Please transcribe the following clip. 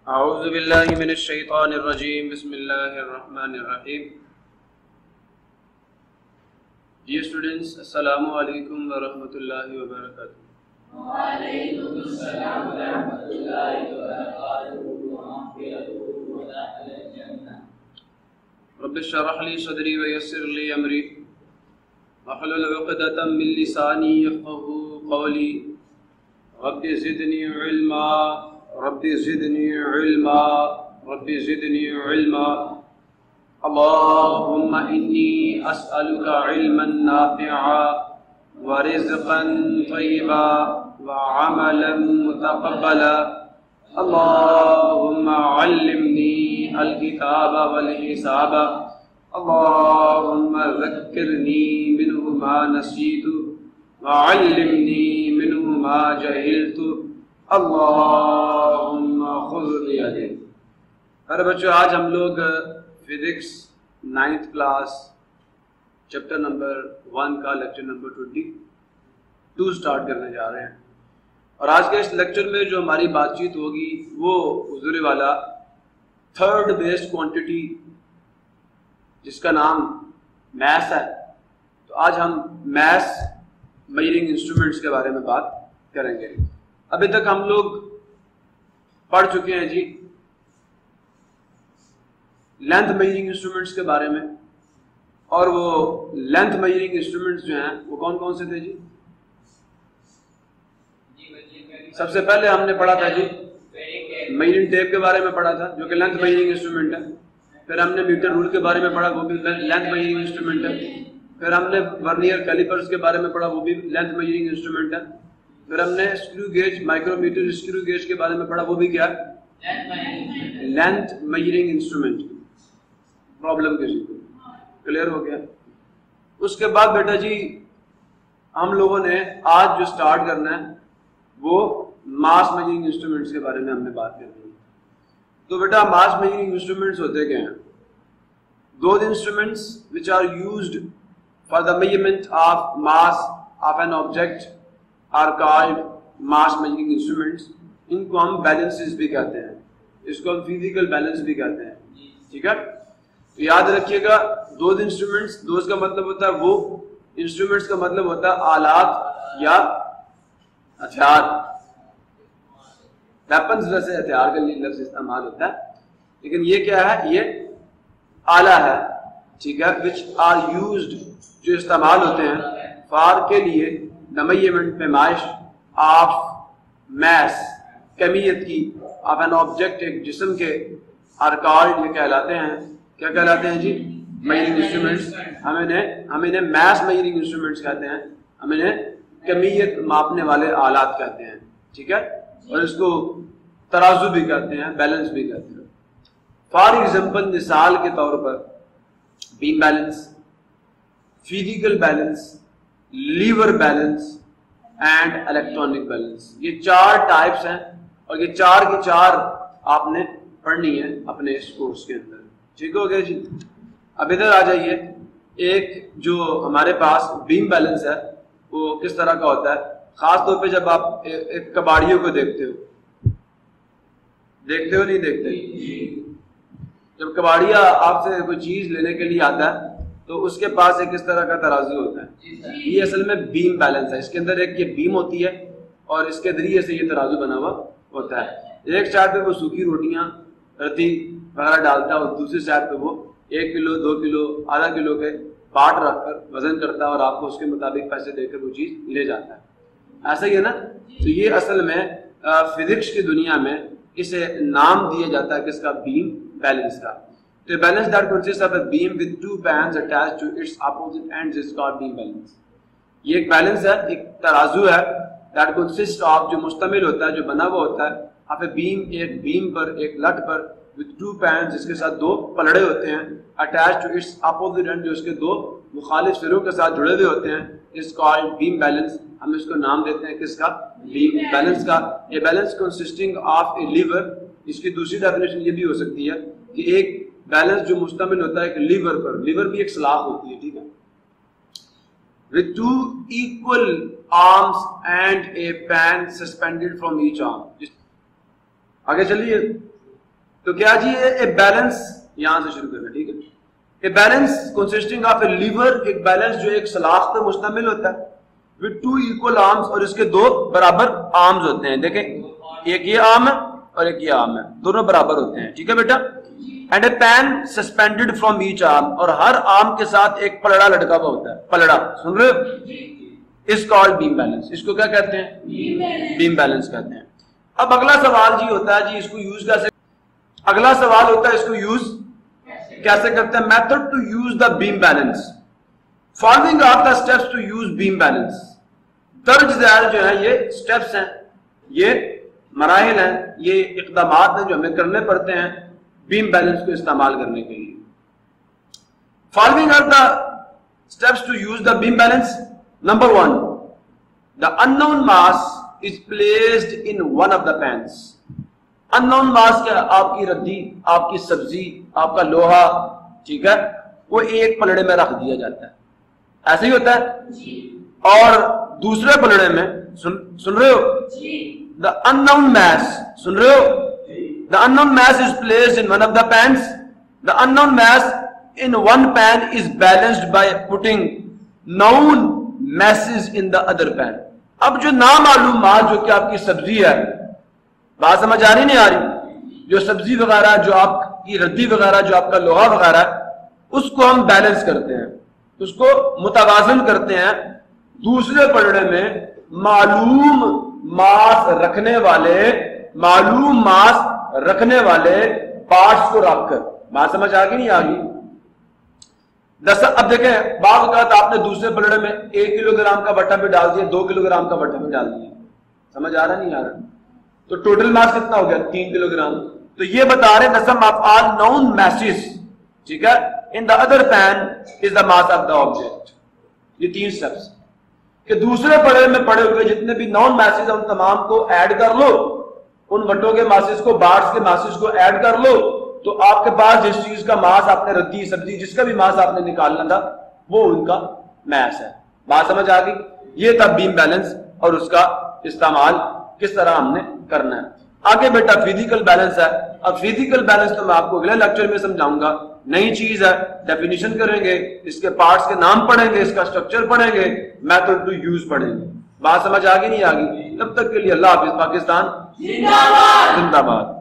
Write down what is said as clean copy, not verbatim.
اعوذ باللہ من الشیطان الرجیم بسم اللہ الرحمن الرحیم. Dear students, السلام علیکم ورحمۃ اللہ وبرکاتہ. وعلیکم السلام ورحمۃ اللہ وبرکاتہ. رب اشرح لي صدری ويسر لي امری واحلل عقدۃ من لسانی یفقهوا قولی. رب زدنی علما رب زدنی علما رب زدنی علما. اللهم انی اسألک علما نافعا ورزقا طیبا وعملا متقبلا. اللهم علمني الكتاب والحساب. اللهم ذكرني منه ما نسيت وعلمني منه ما جهلت. اللهم خذ بيدي. ارے بچوں، آج ہم لوگ physics 9th class chapter number 1 کا لیکچر نمبر 22 سٹارٹ کرنے جا رہے ہیں. اور آج کے اس لیکچر میں جو ہماری بات چیت ہوگی وہ حضور والا تھرڈ بیسڈ کوانٹٹی جس کا نام میس ہے. تو آج ہم میس میجرنگ انسٹرومنٹس کے بارے میں بات کریں گے. ابھی تک ہم لوگ پڑھ چکے ہیں جی لینتھ میجرنگ انسٹرومنٹس کے بارے میں. اور وہ لینتھ میجرنگ انسٹرومنٹس جو ہیں وہ کون کون سے تھے جی؟ سب سے پہلے ہم نے پڑھا تھا جی میجرنگ ٹیپ کے بارے میں پڑھا تھا جو کہ لینتھ میجرنگ انسٹرومنٹ ہے. پھر ہم نے میٹر رول کے بارے میں پڑھا، وہ بھی لینتھ میجرنگ انسٹرومنٹ ہے. پھر ہم نے ورنیئر کیلیپرز کے بارے میں پڑھا، وہ بھی لینتھ میجرنگ انسٹرومنٹ ہے. پھر ہم نے screw gauge micrometer screw gauge کے بارے میں پڑھا، وہ بھی کیا ہے؟ Length measuring instrument. پرابلم کسی کو کلیئر ہو گیا؟ اس کے بعد بیٹا جی ہم لوگوں نے آج جو سٹارٹ کرنا ہے وہ ماس میجرنگ انسٹرومنٹس کے بارے میں ہم نے بات کرنی ہے. تو بیٹا ماس میجرنگ انسٹرومنٹس ہوتے کیا ہیں؟ Those instruments which are used for the measurement of mass of an object are called mass measuring instruments. ان کو ہم بیلنسز بھی کہتے ہیں، اس کو ہم فزیکل بیلنس بھی کہتے ہیں. ٹھیک ہے، تو یاد رکھیے گا دوز انسٹرومنٹس، دوز کا مطلب ہوتا ہے وہ، انسٹرومنٹس کا مطلب ہوتا ہے آلات یا ہتھیار. ویپنز ویسے ہتھیار کا لفظ استعمال ہوتا ہے، لیکن یہ کیا ہے؟ یہ آلہ ہے. ٹھیک ہے، وچ آر یوزڈ، جو استعمال ہوتے ہیں فار کے لیے دا میجرمنٹ، پیمائش آف میس، کمیت کی، آف این آبجیکٹ، ایک جسم کے، آر کالڈ، یہ کہلاتے ہیں، کیا کہلاتے ہیں جی؟ Measuring instruments. ہم انہیں میس میجرنگ انسٹرومنٹس کہتے ہیں، ہم انہیں کمیت ماپنے والے آلات کہتے ہیں. ٹھیک ہے، اور اس کو ترازو بھی کہتے ہیں، بیلنس بھی کہتے ہیں. فار ایگزامپل، مثال کے طور پر beam balance, physical balance, lever balance and electronic balance. یہ 4 ٹائپس ہیں اور یہ 4 کی 4 آپ نے پڑھنی ہے اپنے اس کورس کے اندر. ٹھیک ہو گیا جی؟ اب ادھر آ جائیے. ایک جو ہمارے پاس بیم بیلنس ہے وہ کس طرح کا ہوتا ہے؟ خاص طور پہ جب آپ ایک کباڑیوں کو دیکھتے ہو نہیں دیکھتے؟ جب کباڑیا آپ سے کوئی چیز لینے کے لیے آتا ہے تو اس کے پاس ایک اس طرح کا ترازو ہوتا ہے. یہ اصل میں بیم بیلنس ہے. اس کے اندر ایک یہ بیم ہوتی ہے اور اس کے ذریعے سے یہ ترازو بنا ہوا ہوتا ہے. ایک سائڈ پہ وہ سوکھی روٹیاں، رتی وغیرہ ڈالتا ہے اور دوسری سائڈ پہ وہ 1 کلو 2 کلو آدھا کلو کے پارٹ رکھ کر وزن کرتا ہے اور آپ کو اس کے مطابق پیسے دے کر وہ چیز لے جاتا ہے. ایسا ہی ہے نا؟ تو یہ اصل میں فزکس کی دنیا میں اسے نام دیا جاتا ہے کس کا؟ بیم بیلنس کا. تو balance that consist of a beam with 2 bands attached to its opposite ends is called beam balance. یہ ایک بیلنس ہے، ایک ترازو ہے دیٹ کنسسٹ آف، جو مشتمل ہوتا ہے، جو بنا ہوا ہوتا ہے آف اے بیم، ایک بیم پر، ایک لٹ پر، with 2 bands، جس کے ساتھ 2 پلڑے ہوتے ہیں، attached to its opposite end، جو اس کے 2 مخالف سروں کے ساتھ جڑے ہوئے ہوتے ہیں، is called beam balance. ہم اس کو نام دیتے ہیں کس کا؟ بیم بیلنس کا. یہ balance consisting of a lever. اس کی دوسری ڈیفینیشن یہ بھی ہو سکتی ہے کہ ایک بیلنس جو مشتمل ہوتا ہے ایک لیور پر، لیور بھی ایک سلاخ ہوتی ہے. ٹھیک ہے، with 2 equal arms and a pan suspended from each arm. آگے چلیے. تو کیا جی اے بیلنس یہاں سے شروع کرنا, ٹھیک ہے. A balance consisting of a lever, ایک بیلنس جو ایک سلاخ پر مشتمل ہوتا ہے, with 2 equal arms, اور اس کے 2 برابر آرمز ہوتے ہیں. دیکھیں ایک یہ آرم ہے اور ایک یہ آرم ہے, دونوں برابر ہوتے ہیں, ٹھیک ہے بیٹا. And a pan suspended from each arm, اور ہر آرم کے ساتھ ایک پلڑا لٹکا ہوا ہوتا ہے. پلڑا سن رہے ہو, اس کالڈ بیم بیلنس. اس کو کیا کہتے ہیں؟ بیم بیلنس کہتے ہیں. اب اگلا سوال جی ہوتا ہے جی اس کو یوز کیسے, اگلا سوال ہوتا ہے اس کو یوز کیسے کرتے ہیں. Method to use the beam balance. Following are the steps to use beam balance. درج ذیل جو ہے یہ اسٹیپس ہیں, یہ مراحل ہیں, یہ اقدامات ہیں جو ہمیں کرنے پڑتے ہیں بیم بیلنس کو استعمال کرنے کے لیے. Following are the steps to use the beam balance. Number 1, the unknown mass is placed in one of the pans. unknown mass کیا, آپ کی ردی, آپ کی سبزی, آپ کا لوہا, ٹھیک ہے, وہ ایک پلڑے میں رکھ دیا جاتا ہے. ایسے ہی ہوتا ہے. اور دوسرے پلڑے میں سن رہے ہو, the unknown mass, سن رہے ہو, the unknown mass is placed in one of the pans. The unknown mass in one pan is balanced by putting known masses in the other pan. اب جو نامعلوم ماس جو کہ آپ کی سبزی ہے, بات سمجھ آ رہی نہیں آ رہی, جو سبزی وغیرہ, جو آپ کی ردی وغیرہ, جو آپ کا لوہا وغیرہ ہے, اس کو ہم بیلنس کرتے ہیں, اس کو متوازن کرتے ہیں دوسرے پلڑے میں معلوم ماس رکھنے والے پارٹس کو رکھ کر. بات سمجھ آ گئی نہیں آ گئی؟ اب دیکھیں بعض اوقات آپ نے دوسرے پلڑے میں 1 کلو گرام کا بٹا بھی ڈال دیا, 2 کلو گرام کا بٹا بھی ڈال دیا. سمجھ آ رہا نہیں آ رہا؟ تو ٹوٹل ماس کتنا ہو گیا؟ 3 کلو گرام. تو یہ بتا رہے نسم آف آل نون میسز, ٹھیک ہے, in the other pan is the mass of the object. یہ 3 سٹیپس کہ دوسرے پلڑے میں پڑے ہوئے جتنے بھی نون میسز ہیں ان تمام کو ایڈ کر لو, ان بٹوں کے ماسز کو, بارس کے ماسز کو ایڈ کر لو, تو آپ کے پاس جس چیز کا ماس آپ نے ردی سبزی جس کا بھی ماس آپ نے نکالنا تھا وہ ان کا میس ہے. بات سمجھ آ گئی؟ یہ تھا بیم بیلنس اور اس کا استعمال کس طرح ہم نے کرنا ہے. آگے بیٹا فزیکل بیلنس ہے. اب فزیکل بیلنس تو میں آپ کو اگلے لیکچر میں سمجھاؤں گا, نئی چیز ہے, ڈیفینیشن کریں گے, اس کے پارٹس کے نام پڑھیں گے, اس کا اسٹرکچر پڑھیں گے, میتھڈ ٹو یوز پڑھیں گے. بات سمجھ آ گئی نہیں آ گئی؟ تب تک کے لیے اللہ حافظ. پاکستان زندہ باد.